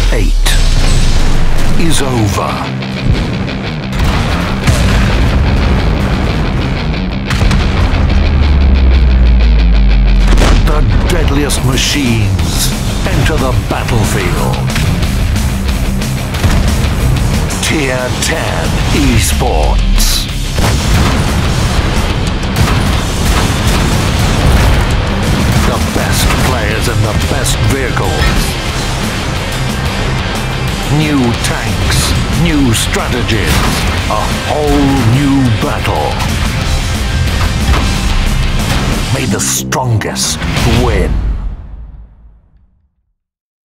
VIII is over. The deadliest machines enter the battlefield. Tier 10 ESports. The best players and the best vehicles. New tanks, new strategies, a whole new battle. May the strongest win.